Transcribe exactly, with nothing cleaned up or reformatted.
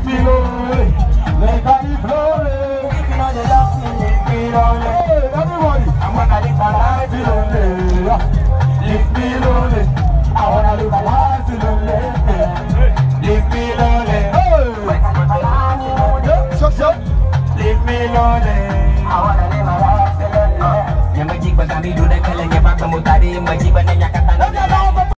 me lonely. Let me lonely. If you know the love me, leave me lonely. Hey, everybody, I'm gonna live a life lonely. Leave me lonely. I wanna live a life lonely. Leave me lonely. Hey, shut up. Leave me lonely. I wanna live a life lonely. Yang majik bagami do the kala nya baka mutari majik bananya kata